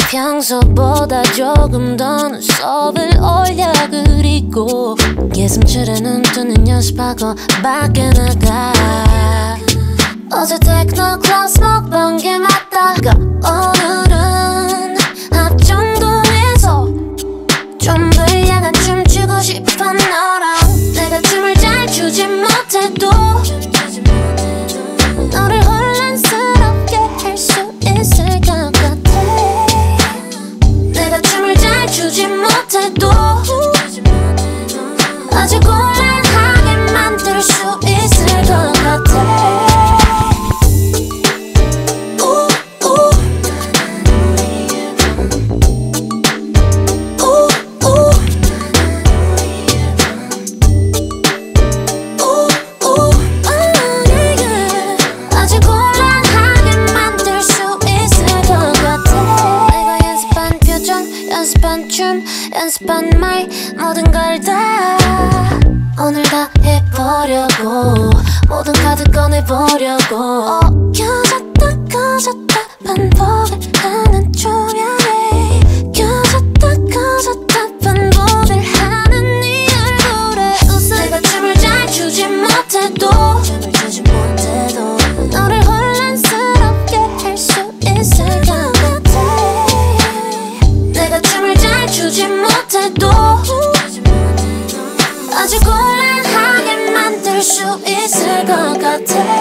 평소보다 조금 더 눈썹을 올려 그리고 예습실에 눈 뜨는 연습하고 밖에 나가. 어제 테크노 클래스 먹던 게 맞다가 오늘은 합정동에서 좀 더 야간 춤추고 싶어 너랑. 내가 춤을 잘 추지 못해도 너를 혼란스럽게 할 수 있을 것 같아. 내가 춤을 잘 추지 못해도 아주 곤란하게 만들 수 있을 것 같아. 연습한 춤, 연습한 말, 모든 걸 다 오늘 다 해보려고. 모든 카드 꺼내보려고. 켜졌다 꺼졌다 반복을 하는 조명에 켜졌다 꺼졌다 반복을 하는 네 얼굴에 웃어. 내가 춤을 잘 추지 못해도 너를 혼란스럽게 할 수 있을 것 같아. 내가 춤을 잘 추지 못해도 아주 곤란하게 만들 수 있을 것 같아.